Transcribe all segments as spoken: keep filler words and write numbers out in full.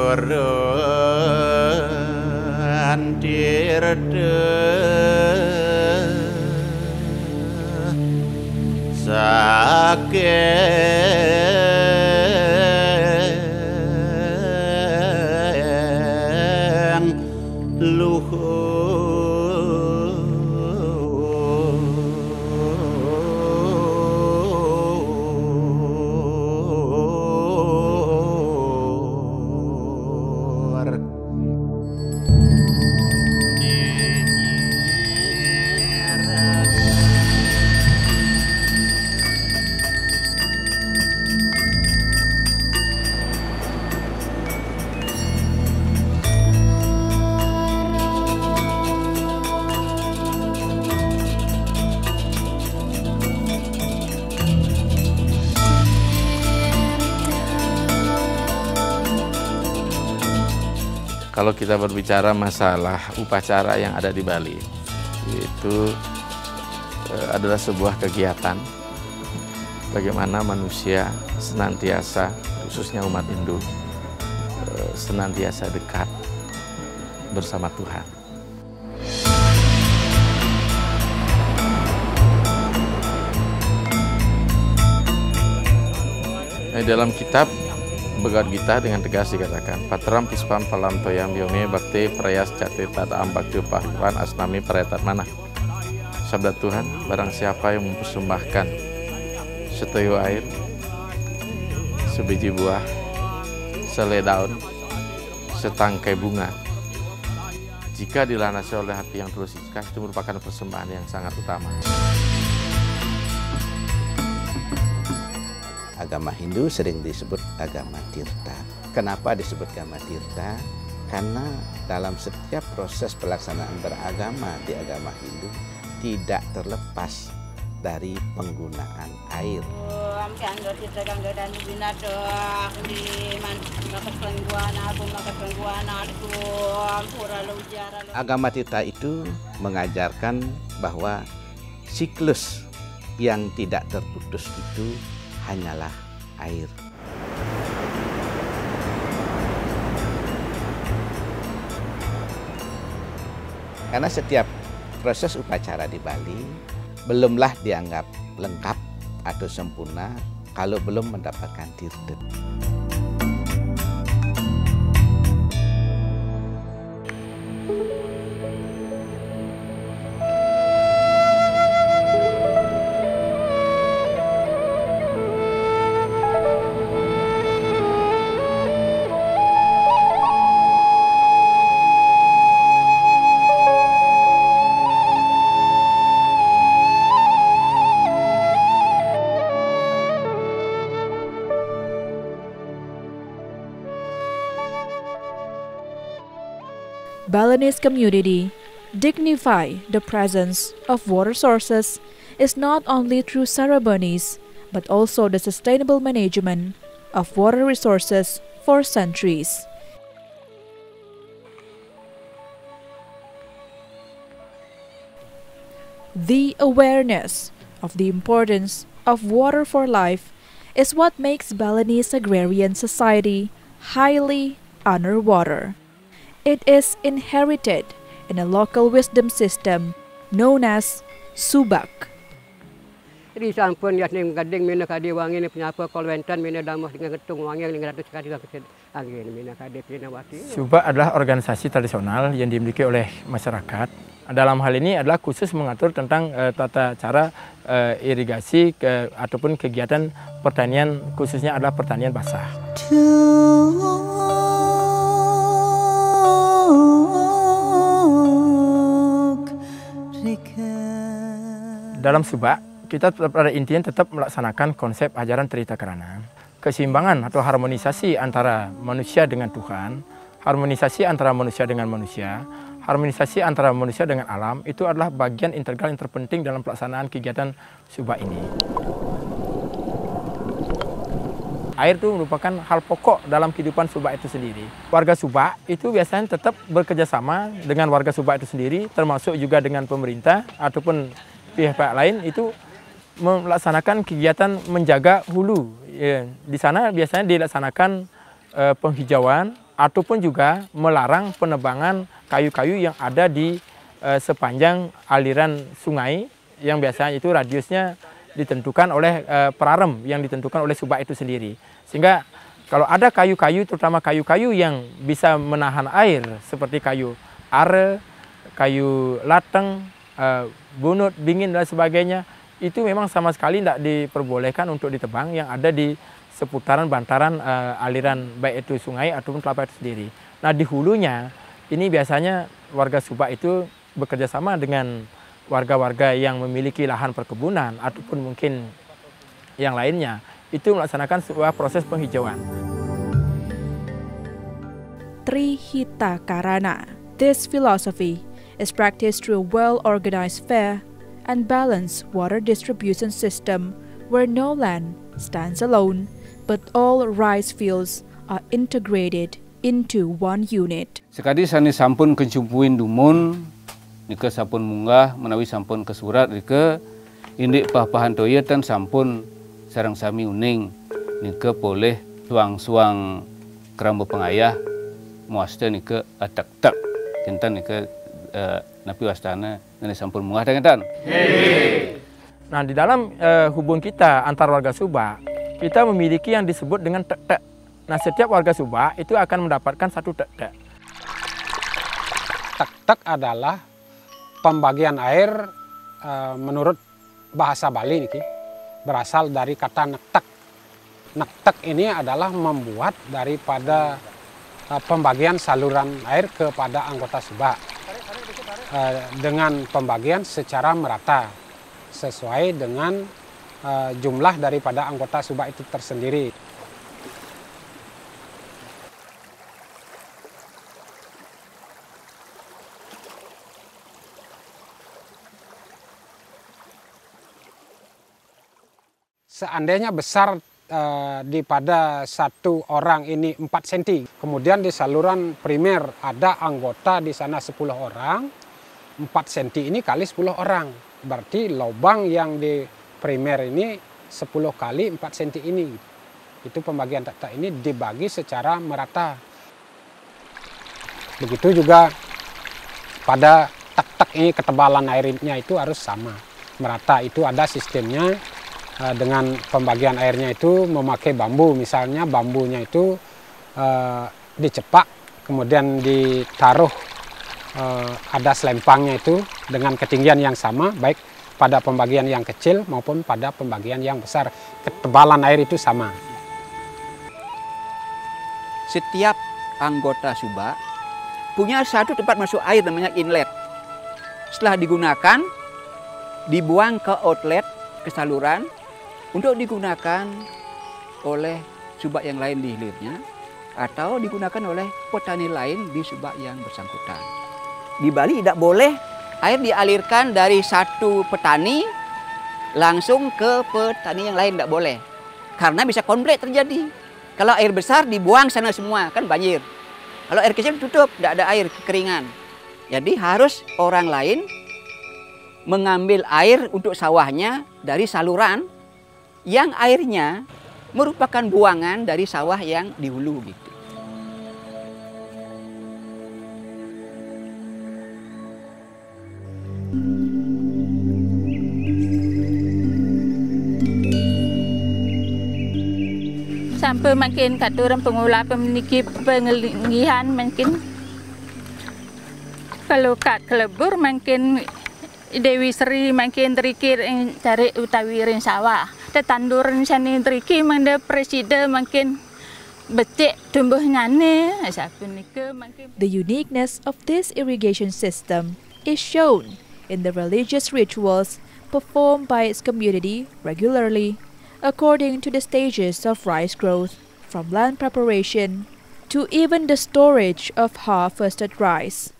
Saking luhur Kalau kita berbicara masalah upacara yang ada di Bali, itu eh, adalah sebuah kegiatan bagaimana manusia senantiasa, khususnya umat Hindu, eh, senantiasa dekat bersama Tuhan. Nah, dalam kitab Bhagavad Gita dengan tegas dikatakan, Patram Pispam Palam Toyam Yome Bakti Prayas Jati Tata Ambakti Pahliwan Asnami Paretat Mana. Sabda Tuhan, barang siapa yang mempersembahkan setuyuh air, sebiji buah, selai daun, setangkai bunga, jika dilanasi oleh hati yang tulus ikhlas, itu merupakan persembahan yang sangat utama. Agama Hindu sering disebut agama tirta. Kenapa disebut agama tirta? Karena dalam setiap proses pelaksanaan beragama di agama Hindu tidak terlepas dari penggunaan air. Agama tirta itu mengajarkan bahwa siklus yang tidak terputus itu hanyalah air. Karena setiap proses upacara di Bali belumlah dianggap lengkap atau sempurna kalau belum mendapatkan tirta. Balinese community dignify the presence of water sources is not only through ceremonies, but also the sustainable management of water resources for centuries. The awareness of the importance of water for life is what makes Balinese agrarian society highly honor water. It is inherited in a local wisdom system known as subak. Di sampun ya ning gading mina kadi wangi ni penyapa kolwentan mina damoh dengan ketung wangi dengan ratus kadi angin mina kadi pinawati. Subak adalah organisasi tradisional yang dimiliki oleh masyarakat. Dalam hal ini adalah khusus mengatur tentang uh, tata cara uh, irigasi ke, ataupun kegiatan pertanian, khususnya adalah pertanian basah. Dalam subak, kita pada intinya tetap melaksanakan konsep ajaran Trita Karana. Keseimbangan atau harmonisasi antara manusia dengan Tuhan, harmonisasi antara manusia dengan manusia, harmonisasi antara manusia dengan alam, itu adalah bagian integral yang terpenting dalam pelaksanaan kegiatan subak ini. Air itu merupakan hal pokok dalam kehidupan subak itu sendiri. Warga subak itu biasanya tetap bekerjasama dengan warga subak itu sendiri, termasuk juga dengan pemerintah ataupun pihak-pihak lain, itu melaksanakan kegiatan menjaga hulu. Ya, di sana biasanya dilaksanakan eh, penghijauan ataupun juga melarang penebangan kayu-kayu yang ada di eh, sepanjang aliran sungai yang biasanya itu radiusnya ditentukan oleh eh, perarem yang ditentukan oleh subak itu sendiri. Sehingga kalau ada kayu-kayu, terutama kayu-kayu yang bisa menahan air seperti kayu are, kayu lateng, eh, bunut, bingin dan sebagainya, itu memang sama sekali tidak diperbolehkan untuk ditebang yang ada di seputaran bantaran uh, aliran baik itu sungai ataupun kelapa itu sendiri. Nah di hulunya ini biasanya warga subak itu bekerja sama dengan warga-warga yang memiliki lahan perkebunan ataupun mungkin yang lainnya itu melaksanakan sebuah proses penghijauan. Trihita Karana. This philosophy is practiced through a well-organized, fair, and balanced water distribution system where no land stands alone, but all rice fields are integrated into one unit. Sekadi sani sampun kencumpuin dumun, nika sampun munggah menawi sampun ke surat nika indik pah-pahan toyetan sampun sarang sami uning nika boleh suang-suang kerambo pengayah muasta nika atak-tak kentan nika uh, napi wastana nani sampun munggah kentan. Nah di dalam uh, hubungan kita antar warga subak kita memiliki yang disebut dengan tek-tek. Nah, setiap warga subak itu akan mendapatkan satu tek-tek. Tek-tek adalah pembagian air uh, menurut bahasa Bali niki berasal dari kata nektek. Nektek ini adalah membuat daripada uh, pembagian saluran air kepada anggota subak uh, dengan pembagian secara merata sesuai dengan Uh, jumlah daripada anggota subak itu tersendiri. Seandainya besar uh, daripada satu orang ini empat senti, kemudian di saluran primer ada anggota di sana sepuluh orang, empat senti ini kali sepuluh orang, berarti lubang yang di primer ini sepuluh kali empat senti ini. Itu pembagian tek-tek ini dibagi secara merata. Begitu juga pada tek-tek ini ketebalan airnya itu harus sama, merata. Itu ada sistemnya uh, dengan pembagian airnya itu memakai bambu. Misalnya bambunya itu uh, dicepak, kemudian ditaruh uh, ada selempangnya itu dengan ketinggian yang sama, baik pada pembagian yang kecil maupun pada pembagian yang besar. Ketebalan air itu sama. Setiap anggota subak punya satu tempat masuk air namanya inlet. Setelah digunakan, dibuang ke outlet, ke saluran, untuk digunakan oleh subak yang lain di hilirnya, atau digunakan oleh petani lain di subak yang bersangkutan. Di Bali tidak boleh air dialirkan dari satu petani langsung ke petani yang lain, tidak boleh. Karena bisa konflik terjadi. Kalau air besar dibuang sana semua, kan banjir. Kalau air kecil tutup, tidak ada air, kekeringan. Jadi harus orang lain mengambil air untuk sawahnya dari saluran yang airnya merupakan buangan dari sawah yang di hulu gitu. Sampai makin kata orang pengolah memiliki pengelihan makin kalau kat kelebur makin Dewi Sri makin terikir cari utawi rin sawah. Tetandur sani terikir manda presiden makin becek tumbuh ngane. The uniqueness of this irrigation system is shown in the religious rituals performed by its community regularly, according to the stages of rice growth, from land preparation to even the storage of harvested rice.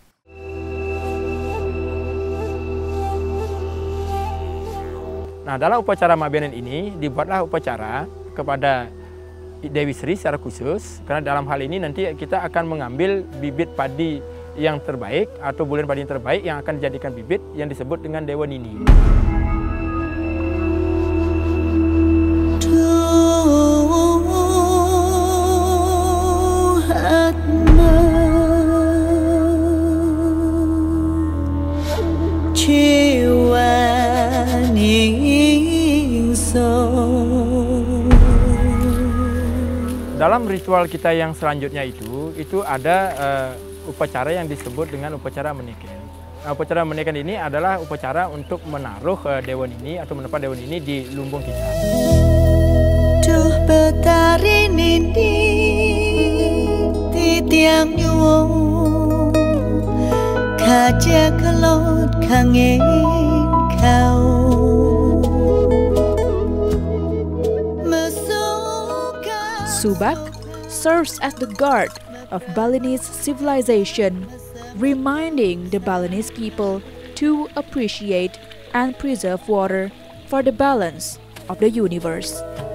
Nah, dalam upacara mabenan ini dibuatlah upacara kepada Dewi Sri secara khusus, karena dalam hal ini nanti kita akan mengambil bibit padi yang terbaik atau bulan padi yang terbaik yang akan dijadikan bibit yang disebut dengan Dewa Nini. Tuhan Dalam ritual kita yang selanjutnya itu, itu ada uh, upacara yang disebut dengan upacara meneken. Nah, upacara meneken ini adalah upacara untuk menaruh uh, dewan ini atau menempat dewan ini di lumbung kita. Duh betari nini titiang nyuwung kaja kelot kangen kau. Subak serves as the guard of Balinese civilization, reminding the Balinese people to appreciate and preserve water for the balance of the universe.